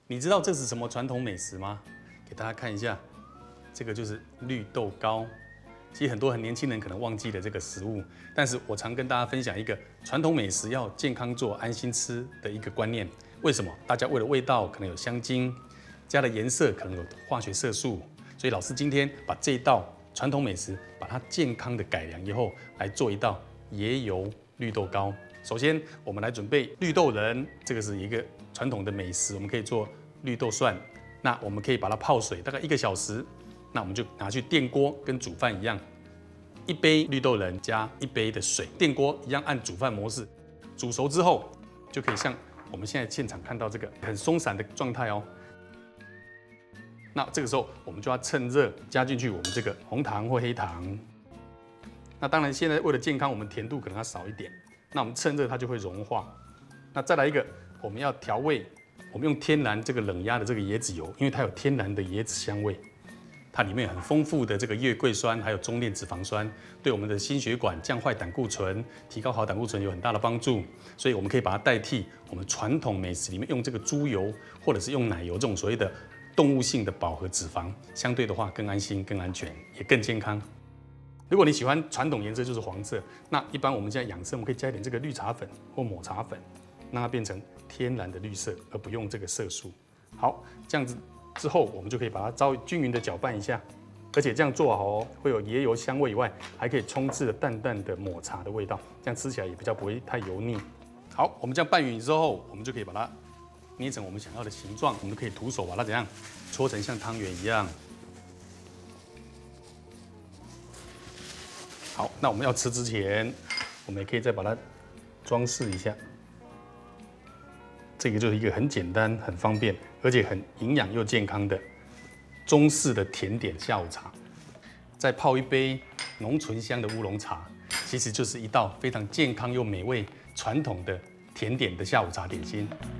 你知道这是什么传统美食吗？给大家看一下，这个就是绿豆糕。其实很年轻人可能忘记了这个食物，但是我常跟大家分享一个传统美食要健康做、安心吃的一个观念。为什么？大家为了味道可能有香精，加的颜色可能有化学色素，所以老师今天把这一道传统美食，把它健康的改良以后，来做一道椰油绿豆糕。首先，我们来准备绿豆仁，这个是一个传统的美食，我们可以做绿豆蒜。那我们可以把它泡水，大概1个小时。那我们就拿去电锅，跟煮饭一样，1杯绿豆仁加1杯的水，电锅一样按煮饭模式，煮熟之后就可以像我们现在现场看到这个很松散的状态哦。那这个时候我们就要趁热加进去我们这个红糖或黑糖。那当然现在为了健康，我们甜度可能要少一点。那我们趁热它就会融化。那再来一个，我们要调味，我们用天然这个冷压的这个椰子油，因为它有天然的椰子香味。它里面有很丰富的这个月桂酸，还有中链脂肪酸，对我们的心血管降坏胆固醇、提高好胆固醇有很大的帮助。所以我们可以把它代替我们传统美食里面用这个猪油或者是用奶油这种所谓的动物性的饱和脂肪，相对的话更安心、更安全，也更健康。如果你喜欢传统颜色就是黄色，那一般我们现在养生，我们可以加一点这个绿茶粉或抹茶粉，让它变成天然的绿色，而不用这个色素。好，这样子。之后，我们就可以把它稍微均匀的搅拌一下，而且这样做好哦，会有椰油香味以外，还可以充斥了淡淡的抹茶的味道，这样吃起来也比较不会太油腻。好，我们这样拌匀之后，我们就可以把它捏成我们想要的形状，我们可以徒手把它怎样搓成像汤圆一样。好，那我们要吃之前，我们也可以再把它装饰一下。这个就是一个很简单、很方便，而且很营养又健康的中式的甜点下午茶。再泡一杯浓醇香的乌龙茶，其实就是一道非常健康又美味传统的甜点的下午茶点心。